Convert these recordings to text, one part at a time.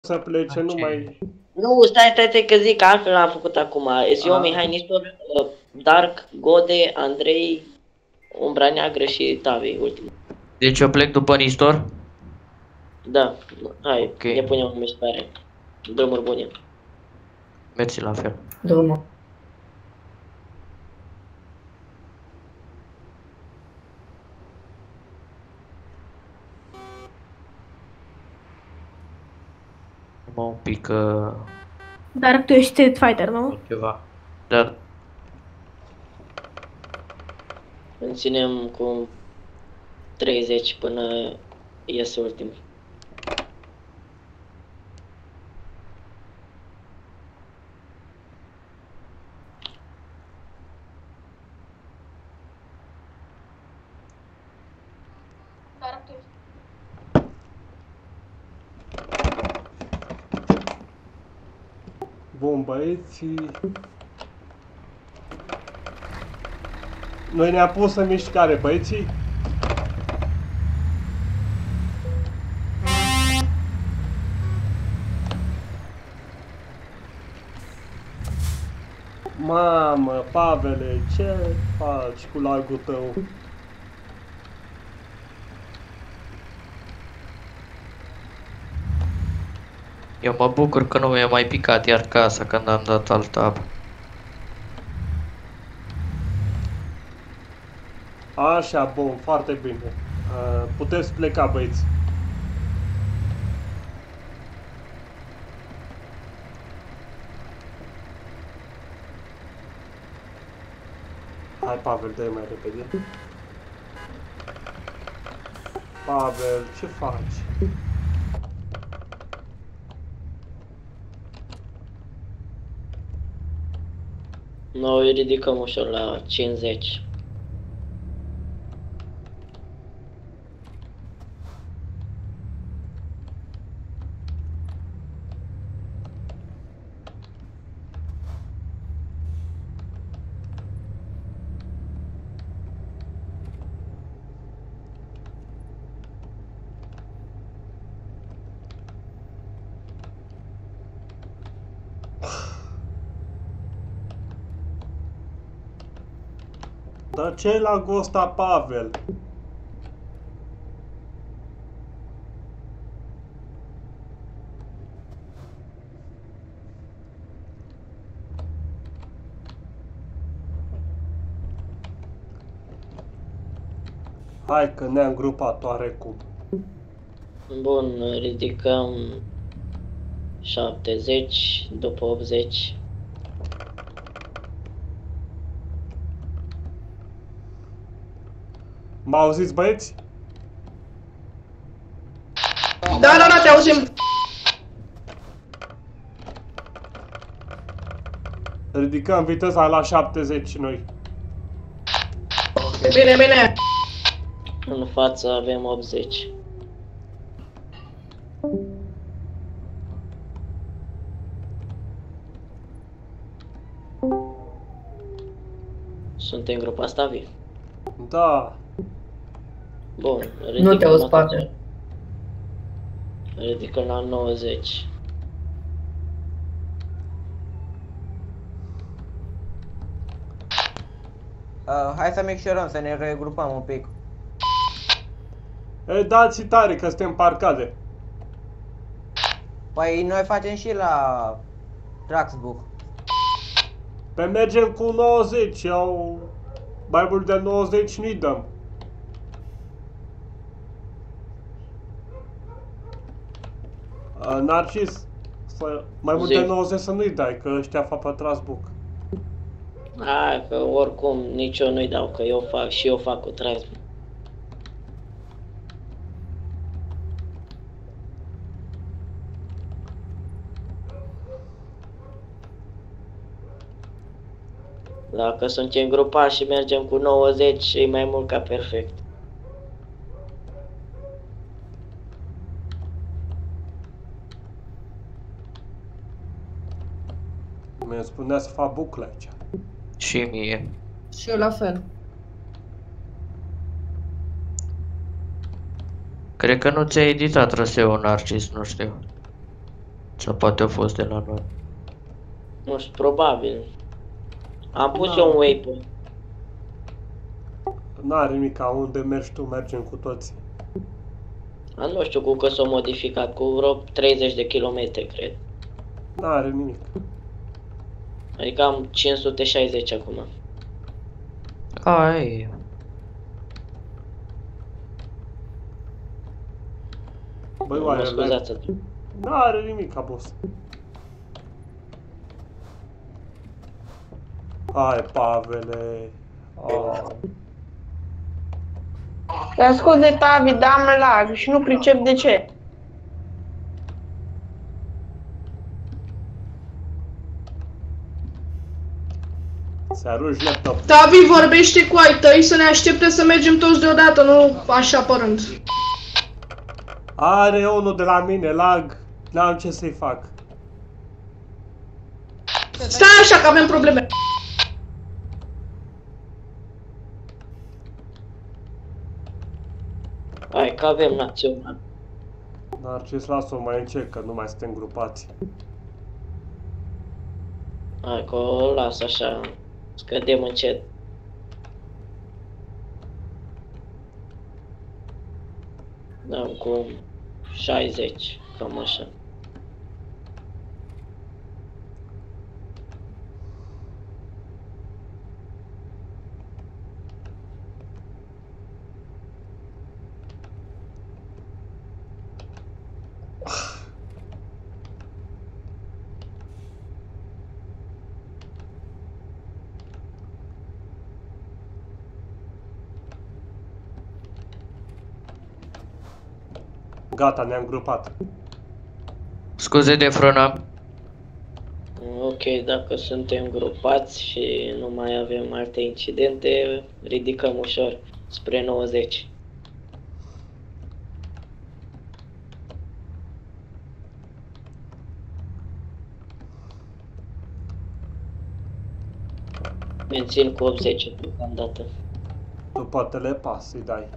să plece, nu mai... Nu, stai că zic, altfel am făcut acum. Sunt eu, Mihai Nistor, Dark, Gode, Andrei, Umbra Neagră și Tavi, ultimul. Deci eu plec după Nistor? Da, hai, Ok. ne punem în mișcare. Drumuri bune. Mersi la fel. Drumul. Mă un pic Dar tu ești Street Fighter, nu? ceva. Dar Îl ținem cu 30 până iese ultimul. Bun, băieții... Noi ne-am pus în mișcare, băieții. Mamă, Pavele, ce faci cu largul tău? eu mă bucur că nu mi-a mai picat iar casa când am dat alt tab. Așa, bun, foarte bine. Puteți pleca, băieți. Hai, Pavel, dă-i mai repede. Pavel, ce faci? Noi ridicăm ușor la 50. Dar ce la Gosta, Pavel? Hai că ne-am grupat oarecum. Bun, ridicăm 70 după 80. Mă auziți, băieți? Da, te auzim. Ridicăm viteza la 70 noi. Bine. În față avem 80. Suntem grupa asta viv. Da. Bun, Nu te auzi, la Pavel. ridicăm la 90. Hai să micșorăm, să ne regrupăm un pic. E, dați tare că suntem parcade. Păi noi facem și la Traxbook. Pe mergem cu 90, au mai mult de 90 nu-i dăm. Narcis, mai mult de 90 să nu-i dai, că ăștia fac pe Trasbuc. Hai, că oricum nici eu nu-i dau, că eu fac și eu fac cu transmit. Dacă suntem grupați și mergem cu 90, e mai mult ca perfect. Mi-mi spunea să fac bucle aici. Și mie. Și eu la fel. Cred că nu ți-ai editat traseul, Narcis, nu știu. Sau poate a fost de la noi. Nu știu, probabil. Am pus Da. eu un waypoint. N-are nimic, ca unde mergi tu, mergem cu toții. Nu știu cu că s-a modificat, cu vreo 30 de kilometri, cred. N-are nimic. Adică am 560 acum. Ai. Băi, Mă oare scuzați atunci. n-are nimic, ca boss. Hai, Pavele. Te ascult de Tavi, dar am lag și nu pricep de ce. Se arunci laptop. Tavi vorbește cu ai tăi să ne aștepte să mergem toți deodată, nu așa părând. Are unul de la mine, lag. N-am ce să-i fac. Stai așa că avem probleme. Hai că avem național. Narcis, lasă-o mai încet, că nu mai suntem grupați. Hai că o las așa. Scădem încet. Dăm cu 60, cam așa. Gata, ne-am grupat. Scuze de frână. Ok, dacă suntem grupați și nu mai avem alte incidente, ridicăm ușor spre 90. Mențin cu 80 deocamdată. După telepas îi dai.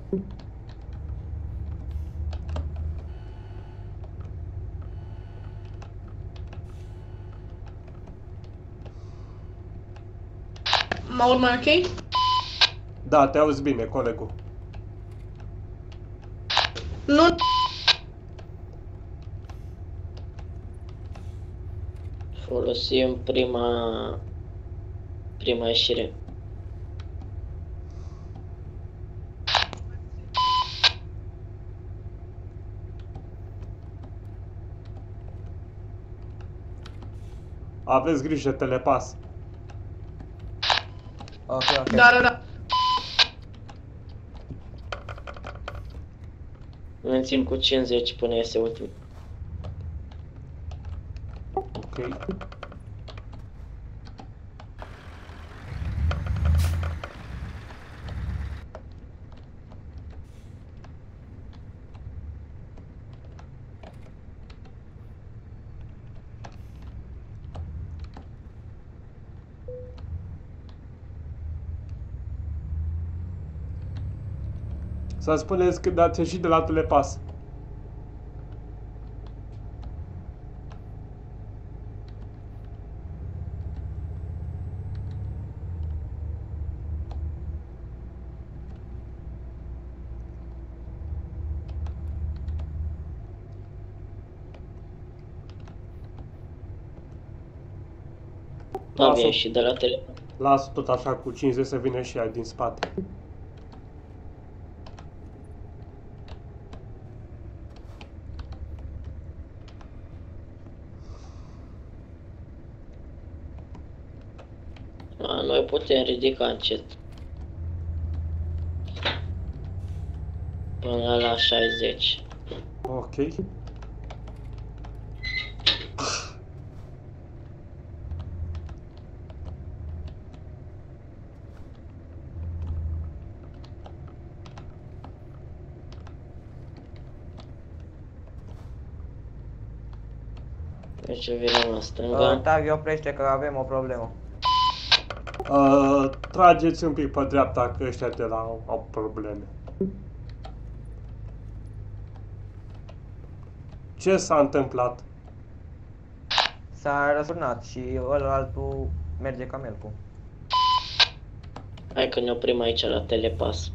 Mă aud mai ok? Da, te auzi bine, colegul. Nu. Folosim prima ieșire. Aveți grijă, telepas. Ok, ok. Da. Mențin cu 50 până iese ultimul. Ok. Să spuneți când ați ieșit de la telepas. Am ieșit de la telefon. Lasă tot așa cu 50 să vină și ea din spate. Noi putem ridica încet. Până la 60. Ok. Deci vinem la stânga. Tavi, oprește că avem o problemă. Trageți un pic pe dreapta, că ăștia de la au probleme. Ce s-a întâmplat? S-a răsturnat și ălaltul merge ca melcu. Hai că ne oprim aici la telepas.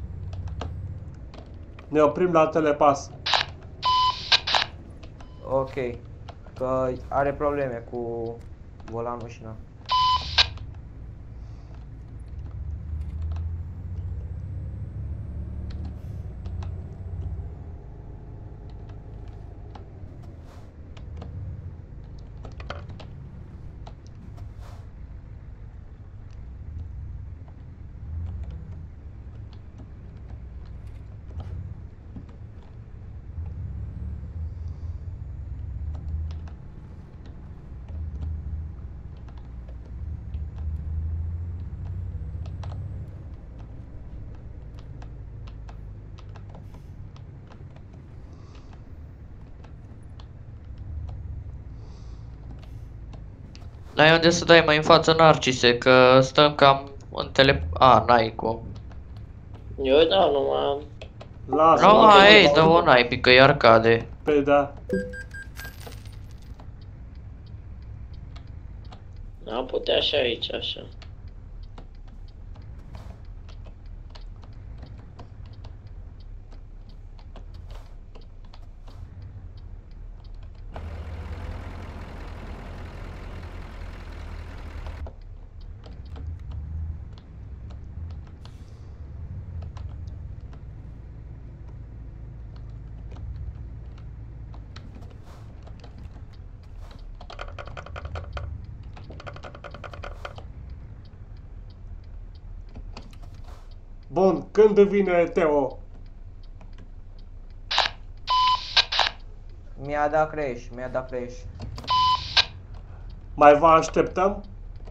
Ne oprim la telepas. Ok. Că are probleme cu volanul și na. N-ai unde să dai mai în față, Narcise, că stăm cam în tele... A, n-ai cum. Eu dau numai... Lasă. Nu, mă, ei, dă-o naibii, că e arcade. Păi da. Am putea și aici, așa. Bun, când vine Teo? Mi-a dat crash, mi-a dat crash. Mai vă așteptăm?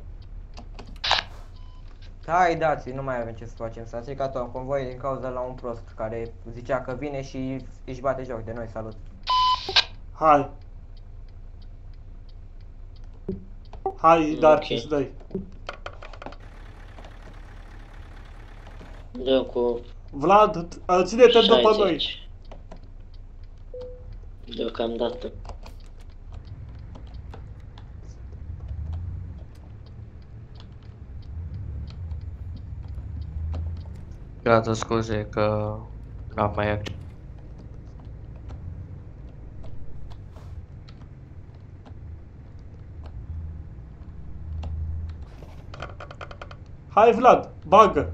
Hai dați, nu mai avem ce să facem. S-a stricat un convoi din cauza la un prost care zicea că vine și își bate joc de noi. Salut. Hai. Hai, Dark, Ok. îți dai. Dă cu Vlad, ține-te după noi. 60. Deocamdată. Gata, scuze că n-am mai acționat. Hai, Vlad, bagă.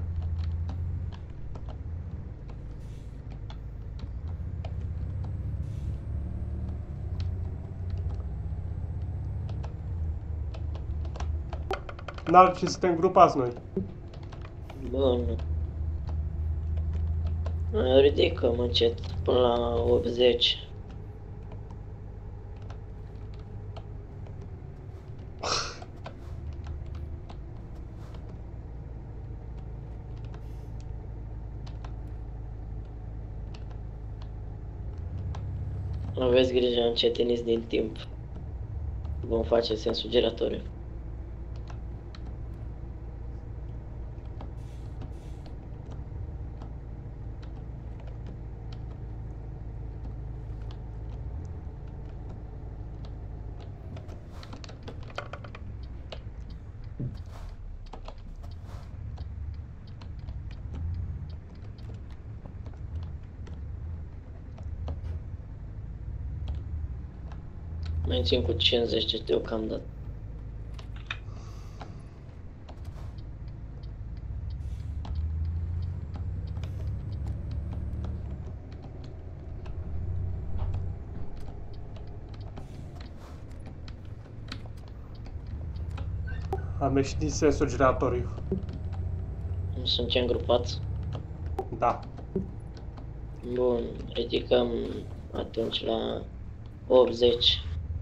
N-ar ce suntem grupați noi. Bun. Ridicăm încet până la 80. Aveți grijă, încetiniți din timp. Vom face sensul giratoriu. Mai țin cu 50 deocamdată. Am ieșit din sensul giratoriu. Suntem grupați. Da. Bun, ridicăm atunci la 80.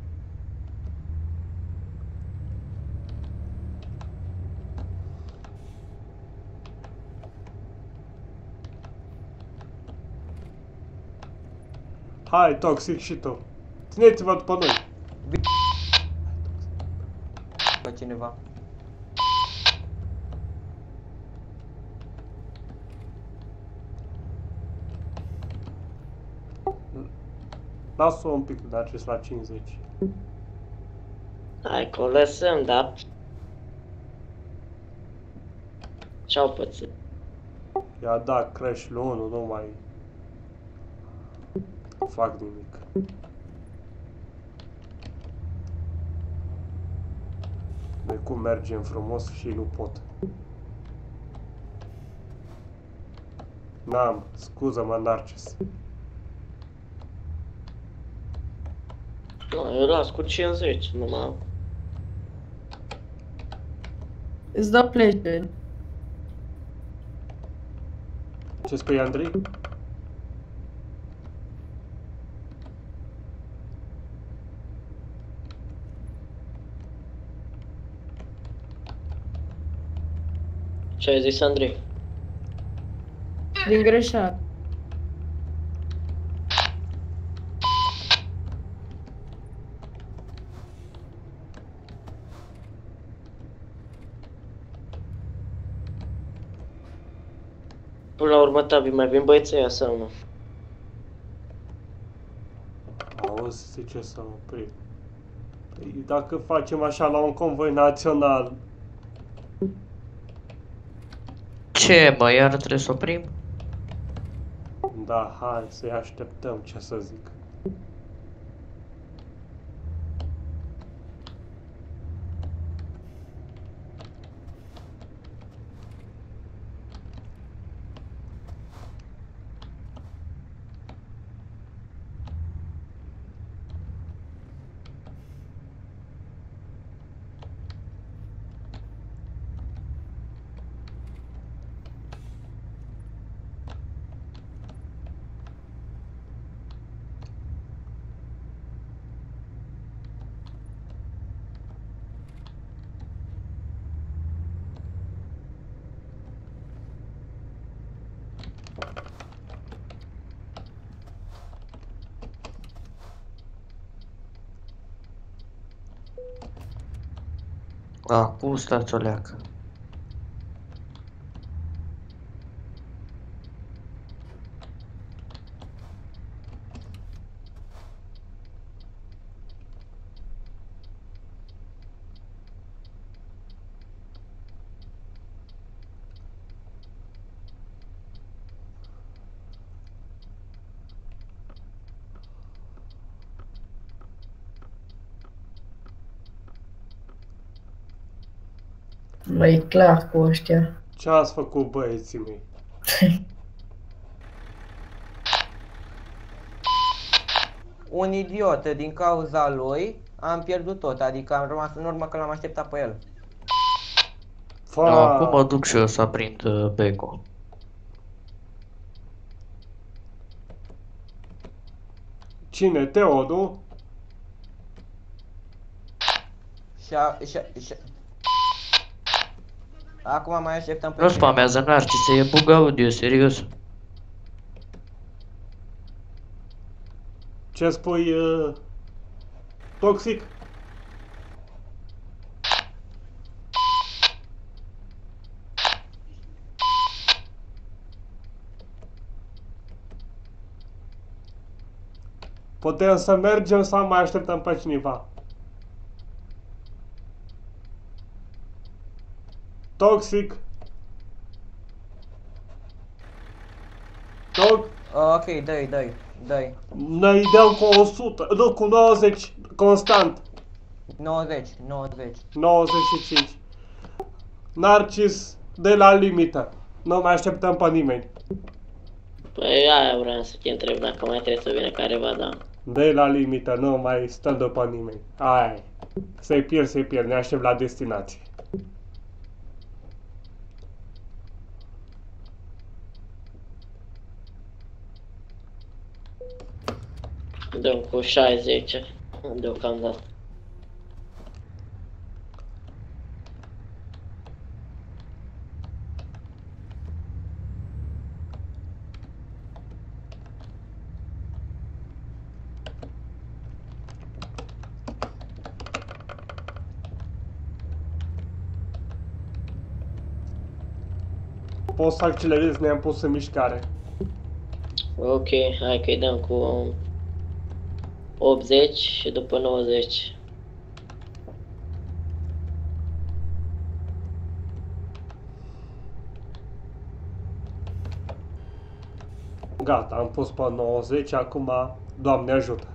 Hai, Toxic și tu. Țineți-vă după noi. Pe cineva. Lasă-o un pic, dar ce la 50. Hai că o lăsăm, da? Ce-au pățit? I-a dat crash lui 1, nu mai fac nimic. De cum mergem frumos și nu pot. N-am, scuză-mă, Narcis. Nu, eu las cu 50, numai... Îți dau plece. Ce spui, Andrei? Ce ai zis, Andrei? Din greșeală. Până la urmă, Tabi, mai vin băieții ăia sau nu? Auzi, de ce să mă opri? Păi, dacă facem așa la un convoi național, Ce, mă, iar trebuie să oprim? da, hai să-i așteptăm, ce să zic. Acum stați o leacă. Mai clar cu ăștia. Ce ați făcut, băieții mei? Un idiot, din cauza lui, am pierdut tot, adică am rămas în urmă că l-am așteptat pe el. Acum mă duc și eu să aprind becul. Cine? Teo, nu? Acum mai așteptăm pe Nu cine. spamează Narcise, e bug audio, serios. Ce spui, Toxic? Putem să mergem sau mai așteptăm pe cineva? Toxic? Ok, dă-i. Noi dăm cu 100, nu, cu 90, constant. 90. 95. Narcis de la limită. Nu mai așteptăm pe nimeni. Păi aia vreau să te întreb dacă mai trebuie să vină careva, da. De la limită, nu mai stăm după nimeni. Aia e. Să-i pierd, ne aștept la destinație. Dăm cu 60 deocamdată. Poți să accelerezi, ne-am pus în mișcare. Ok, hai că-i dăm cu 80 și după 90. Gata, am pus pe 90, acum, Doamne ajută.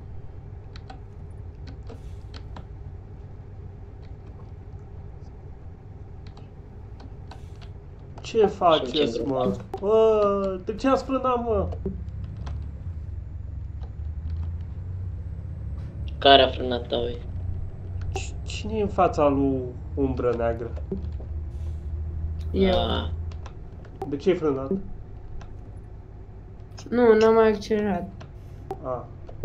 Ce faceți, mă? Bă, de ce ați frânat, mă? Care a frânat, Tavi? Cine e în fața lui Umbră Neagră? Eu. Ah, De ce ai frânat? Nu, n-am mai accelerat. Ah.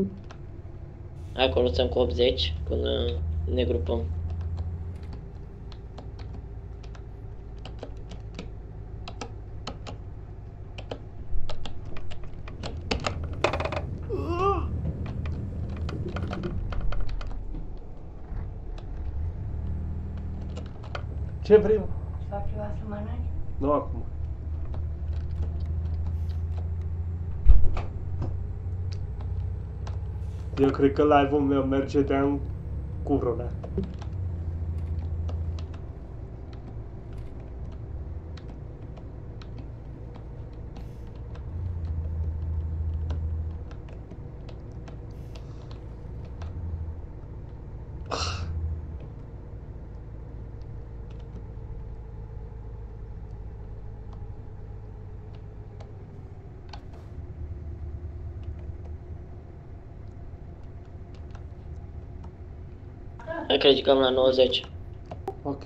acolo suntem cu 80 până ne grupăm. Ce vrei? Fac ceva să mănânci? Nu acum. Eu cred că live-ul meu merge de-am cu vreo. Hai că ridicăm la 90. Ok.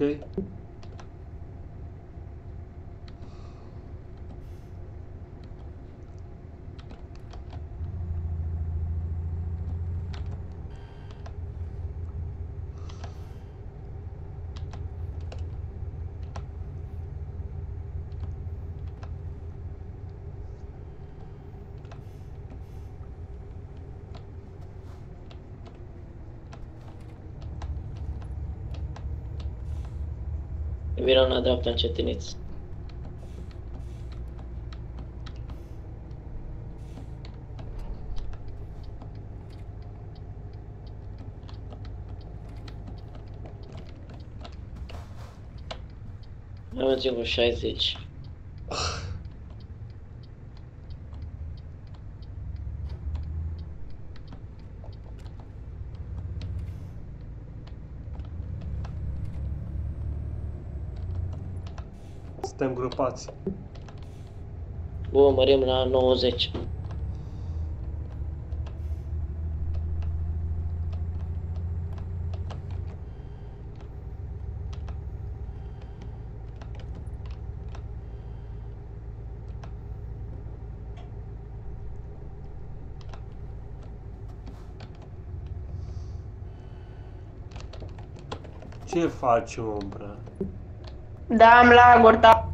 Vino la dreapta încetiniți. Mai mergem cu 60. Suntem grupați. Bun, mărim la 90. Ce faci, Umbră? Da, am laguri, da.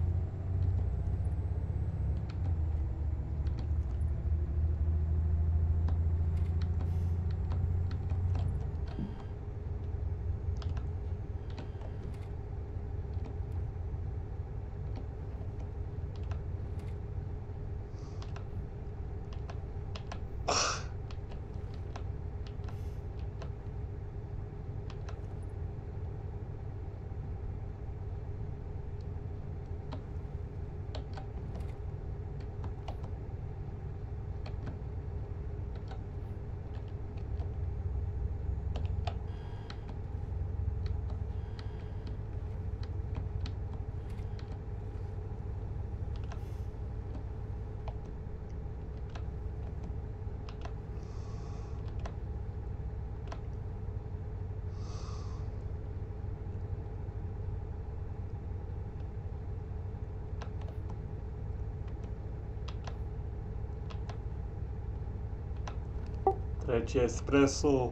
Trece espresso.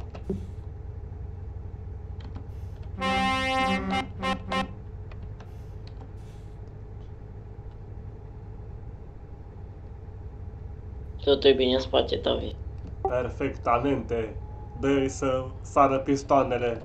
Totul e bine în spate, Tavi. Perfectamente. Dă-i să sară pistoanele.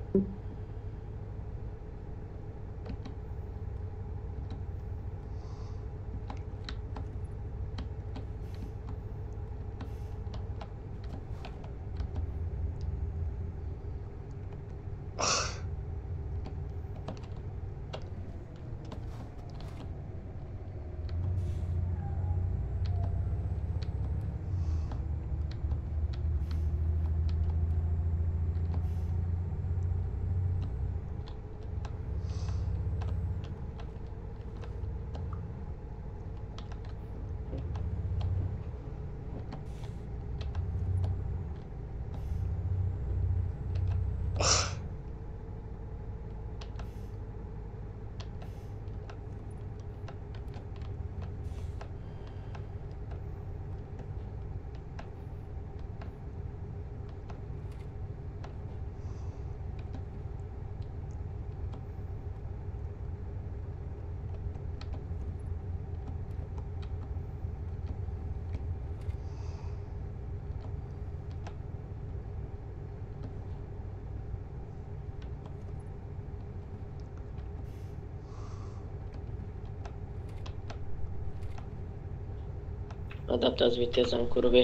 Adaptați viteza în curbe.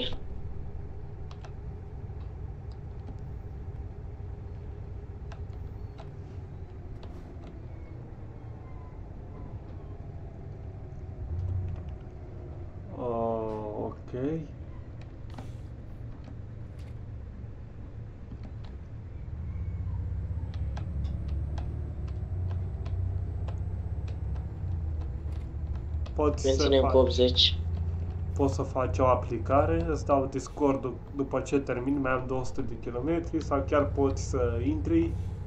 Ok. Menținem cu 80. Poți să faci o aplicare, îți dau Discord-ul după ce termin, mai am 200 de kilometri, sau chiar poți să intri.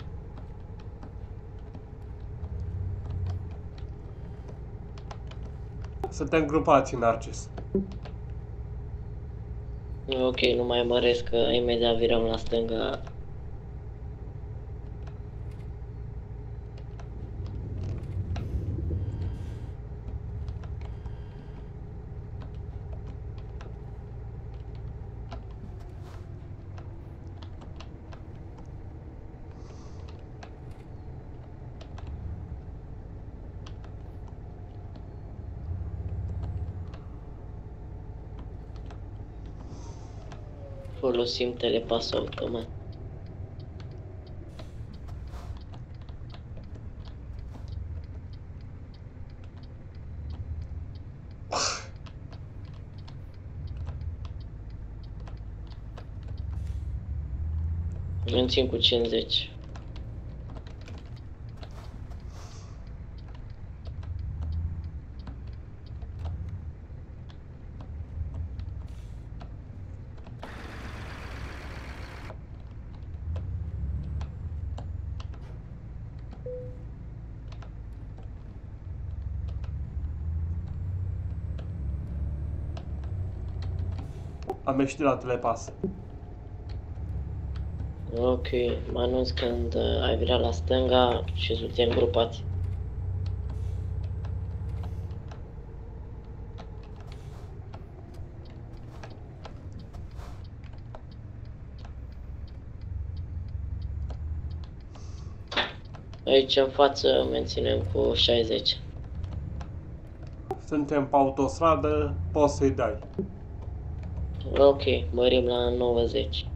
Suntem grupați în Arcis. Ok, nu mai măresc că imediat virăm la stânga. Folosim telepas automat. Mențin cu 50. Am ieșit de la telepas. Ok, mă anunț când ai virat la stânga și suntem grupați. Aici în față menținem cu 60. Suntem pe autostradă, poți să-i dai. Ok, mărim la 90.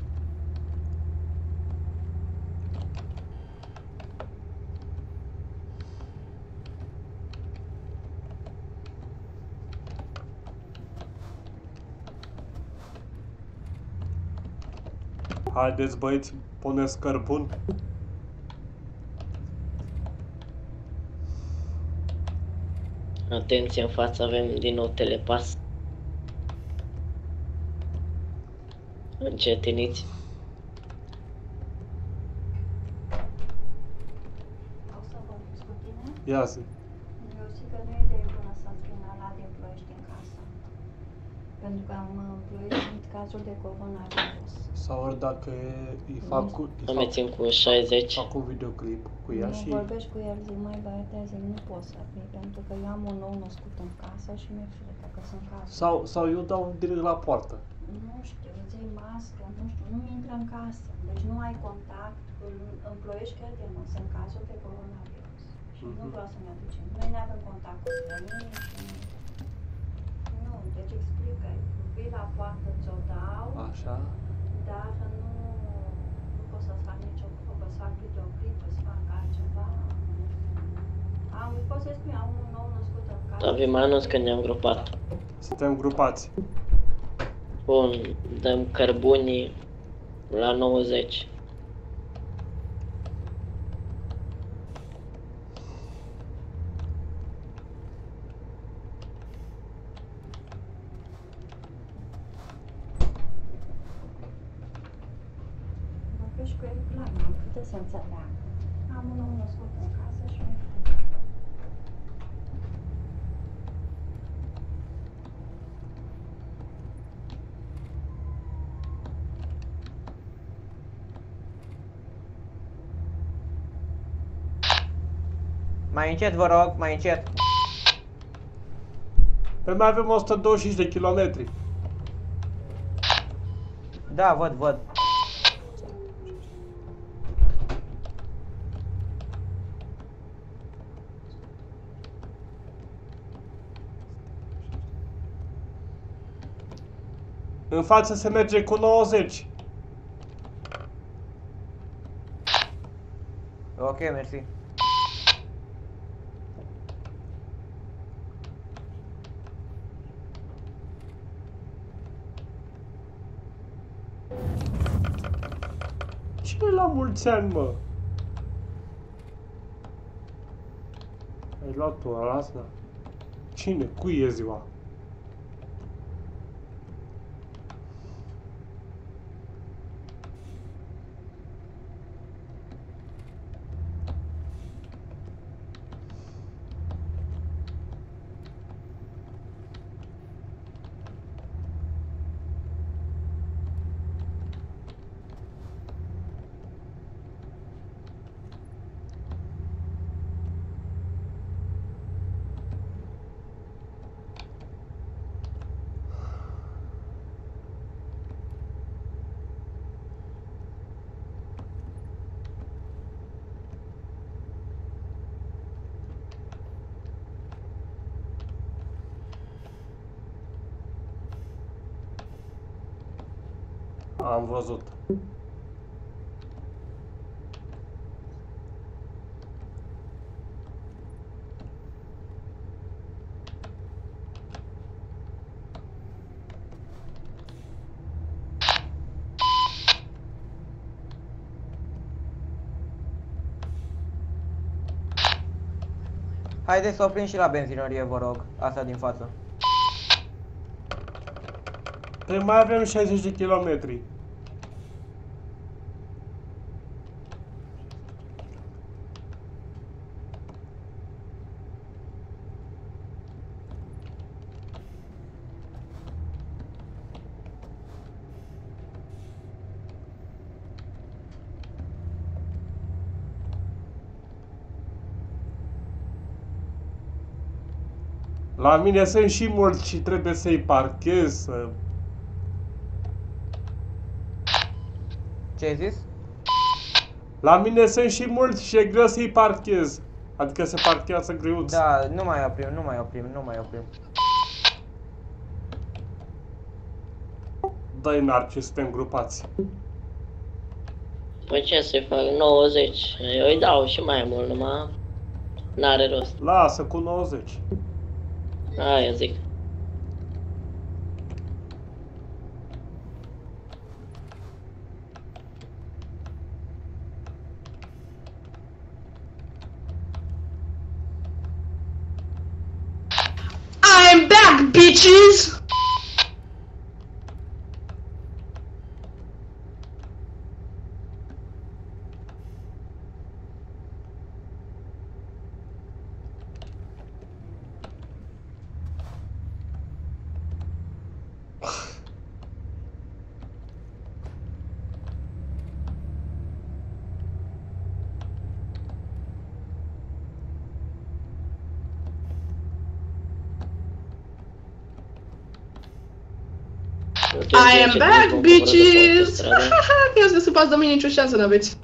Haideți băieți, puneți cărbun. Atenție, în față avem din nou telepas. Încetiniți. O să vorbesc cu tine? Ia zi. Eu zic că nu e de bună să-mi spun ala de Ploiești din casă. Pentru că în Ploiești sunt cazuri de coronavirus. Sau ori dacă îi fac, Mă mențin cu 60. fac un videoclip cu ea și... Nu vorbești cu el, zic, mai băiete, zic, nu pot să fii, pentru că eu am un nou născut în casă și mi-e frică că sunt cazuri. Sau eu dau direct la poartă. Nu știu, îți iei mască, nu știu, nu intră în casă. Deci nu ai contact, în Ploiești, crede-mă, sunt cazuri de coronavirus. Și nu vreau să ne aducem. Noi nu avem contact cu străinii și nu, deci explică, vii la poartă, ți-o dau, Așa. dar nu pot să-ți fac nicio probă, să fac videoclip, să fac altceva. Pot să-i spun, am un nou născut în casă. Dar vi mai anunț că ne-am grupat. Suntem grupați. Bun, dăm cărbunii la 90. Vorbești cu el clar, nu putea să înțeleagă. Am un nou născut în casă și mi-e frică. Mai încet, vă rog, mai încet. Pe mai avem 125 de kilometri. Da, văd. În față se merge cu 90. Ok, mersi. Cine la mulți ani, mă? Ai luat tu ăla asta? Cine? Cui e ziua? Am văzut. Haideți să oprim și la benzinărie, vă rog. Asta din față. Păi mai avem 60 de kilometri. La mine sunt și mulți și trebuie să-i parchez, să... Ce ai zis? La mine sunt și mulți și e greu să-i parchez. Adică se parchează greuț. Da, nu mai oprim, nu mai oprim, nu mai oprim. Dă-i Narcis, suntem grupați. Păi ce să-i fac? 90. Eu îi dau și mai mult, numai n-are rost. Lasă cu 90. Aia zic. I'm back, bitches! I am back, bitches! Eu să supați de mine, nicio șansă n-aveți.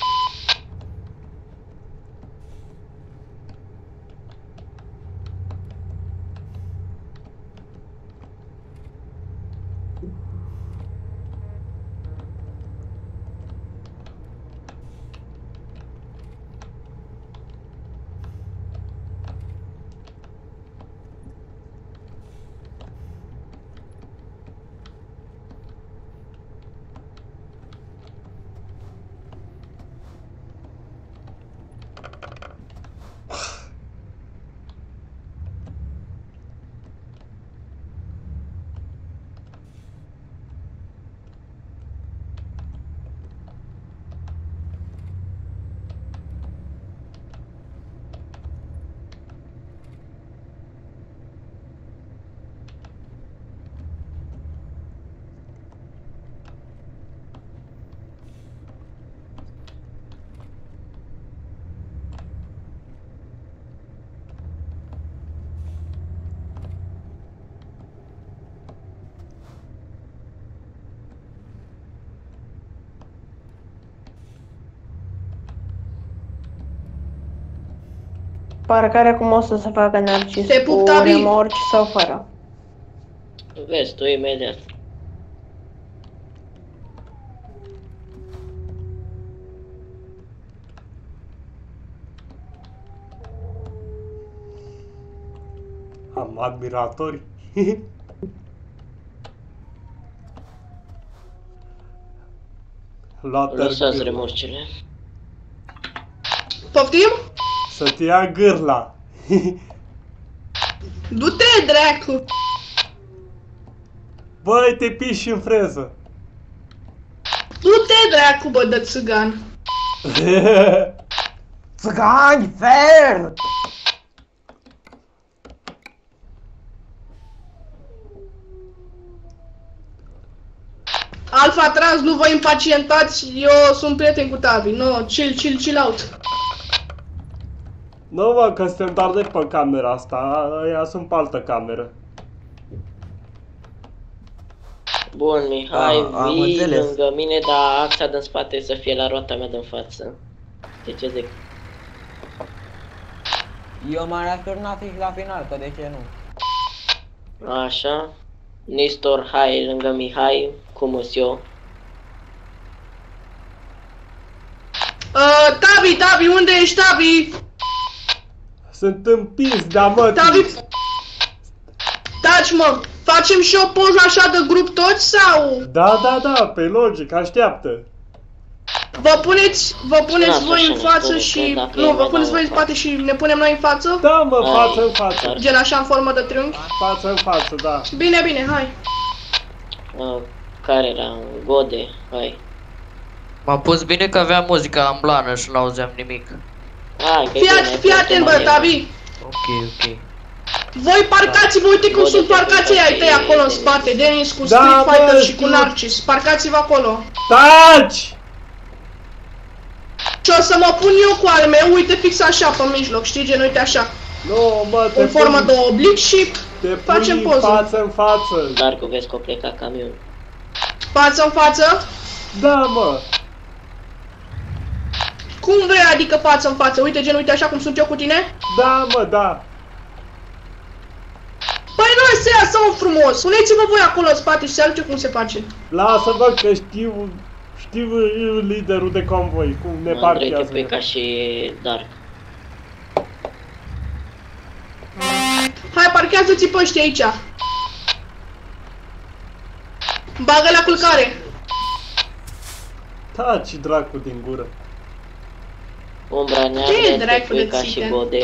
Parcarea cum o să se facă Narcis? Te pup, cu Tabi. remorci sau fără? Vezi tu imediat. Am admiratori. Lăsați remorcele. Poftim? Să-ți ia gârla. Du-te, dracu! Băi, te piși în freză. Du-te, dracu, bă, de țigan! Țigani, fer! Alfa Trans, nu vă impacientați, eu sunt prieten cu Tavi. No, chill out. Nu mă, că suntem doar de pe camera asta, ăia sunt pe altă cameră. Bun, Mihai, am vii înțeles. lângă mine, dar axa din spate să fie la roata mea din față. De ce zic? Eu m-am returnat fix la final, că de ce nu? Așa. Nistor, hai lângă Mihai, cum îs eu? Tavi, unde ești, Tavi? Sunt împins de amătii. Tavi, taci, mă, facem și o poză așa de grup toți sau? Da, pe logic, așteaptă. Vă puneți Lasă voi în așa, față ne și... spune dacă Nu, e vă mai puneți voi în dau spate și ne punem noi în față? Da, mă, Hai, față în față. dar- Gen așa în formă de triunghi? Față în față, da. Bine, hai. Care era? Gode, hai. M-am pus bine că avea muzica în blană și n-auzeam nimic. Hai, că e bine, Fii atent, bă, foarte Tavi. Ok. Voi parcați-vă, uite cum sunt parcați ai tăi acolo în spate, Denis cu Da, Street Fighter bă, și cu știu. Narcis. Parcați-vă acolo. Taci! Și o să mă pun eu cu al meu, uite fix așa pe mijloc, știi, gen, uite așa. Nu, mă, te În formă pun- de oblic și te facem pui poză. față în față. Dar că vezi că o pleca camionul. față în față. Da, mă. Cum vrei, adică față în față? Uite, gen, uite așa cum sunt eu cu tine? Da, mă, da. Păi noi să iasă, mă, frumos. Puneți-vă voi acolo în spate și se arăte cum se face. Lasă-mă că știu liderul de convoi, cum ne Andrei, te parchează. pui ca și Dark. Hai, parchează-ți pe ăștia aici. Bagă la culcare. Taci, dracu, din gură. Umbra Ce neagră, te dracu pui de ca și țite? Gode.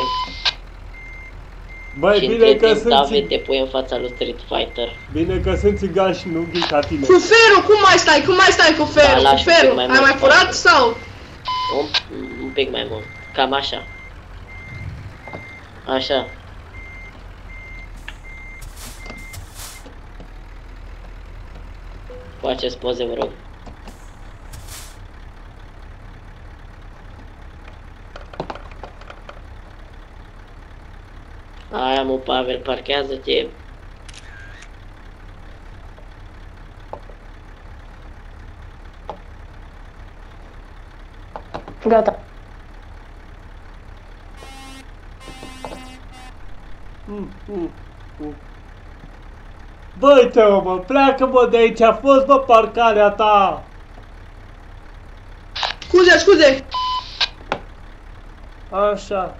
Băi, Și bine între că timp, sunt David, te pui în fața lui Street Fighter. Bine că sunt țigan și nu ghii ca tine. Cu ferul, cum mai stai? Cum mai stai cu ferul? Cu lași un pic ferul. mai Ai mult mai furat spate. sau? Un pic mai mult. Cam așa. Așa. Faceți poze, vă rog. Aia, mă, Pavel, parchează-te. Gata. Băi, Teo, mă, pleacă-mă de aici, a fost, bă, parcarea ta. Scuze. Așa.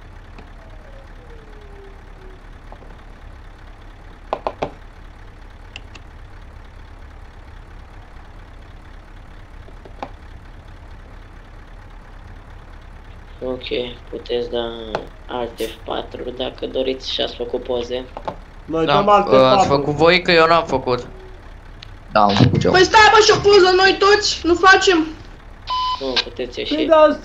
Ok, puteți da alt F4 dacă doriți și ați făcut poze. Noi Da, dăm alte ați patru. făcut voi că eu n-am făcut. Da, am făcut eu. Păi stai, bă, și o poză noi toți? Nu facem? Nu, puteți ieși. Păi da.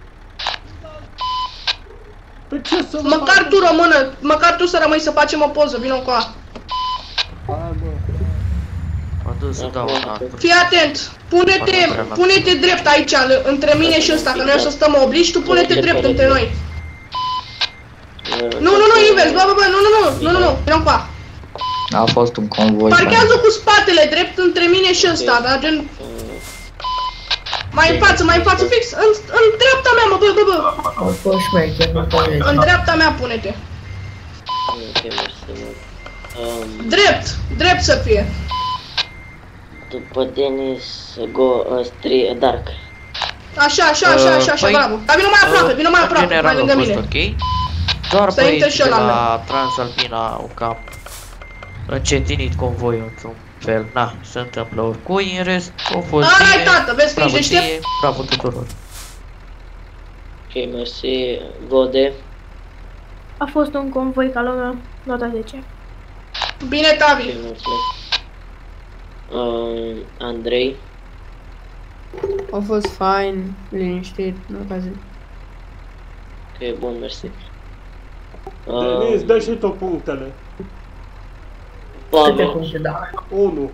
Păi ce să mă Măcar fac? tu rămână, măcar tu să rămâi să facem o poză, vină cu a. Hai, bă. Mă duc să dau una. Fii atent, pune-te drept aici, între mine și ăsta, că noi o să stăm obliși, tu pune-te drept între noi. Nu, invers, bă, nu, vină cu a. A fost un convoi. Parchează cu spatele drept între mine și ăsta, da, gen... Mai în față, fix, în dreapta mea, mă, bă. Au fost șmecher, nu poate. În dreapta mea pune-te. Ok, mersi mult. Drept să fie. După Denis, Dark. Așa, Păi, bravo. Dar vină mai aproape, mai lângă mine. Doar Să intre și băieții de ăla la Transalpina au cam încetinit convoiul într-un fel. Na, se întâmplă oricui, în rest au fost Ăla-i bine. tată, vezi că Bravo ești ție, deștept? bravo tuturor. Ok, mersi. Gode. A fost un convoi ca lumea, nota 10. Bine, Ok, Tavi. mulțumesc. Andrei. A fost fain, liniștit, nota 10. Ok, bun, mersi. Denis, dă și tu punctele. Câte Pavel. puncte da? 1.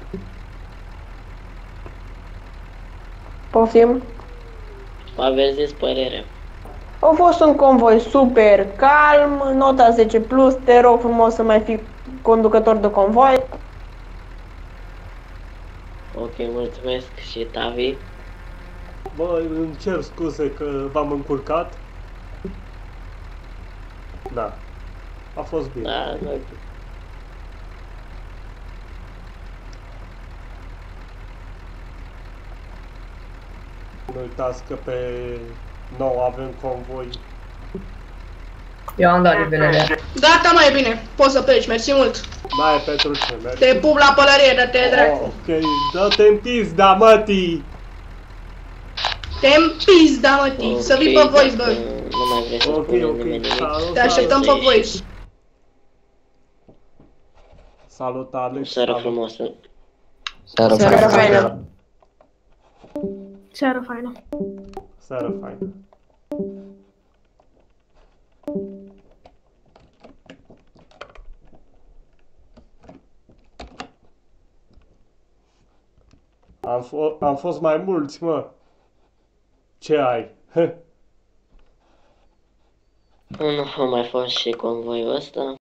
Poftim? Pavel, zi părerea. A fost un convoi super calm, nota 10 plus, te rog frumos să mai fii conducător de convoi. Ok, mulțumesc. Și Tavi. Bă, îmi cer scuze că v-am încurcat. Da. A fost bine. Da, nu. Nu uitați că pe 9 avem convoi. Eu am dat nivelele. Gata, mai bine. Poți să pleci, mersi mult. Mai e pentru ce mergi? Te pup la pălărie, dă-te dracu. Ok, dă-te în pizda, mătii! Te-mi pizda, mătii. Să vii pe voice, bă. Nu mai vrei să Ok, spune ok. nimeni nimic. Salut, Te așteptăm pe voice. Salut, Alex. Seară salut. frumoasă. Seara Seara faină. Seară faină. Seară faină. Am fost mai mulți, mă. Ce ai? Nu a mai fost și convoiul ăsta.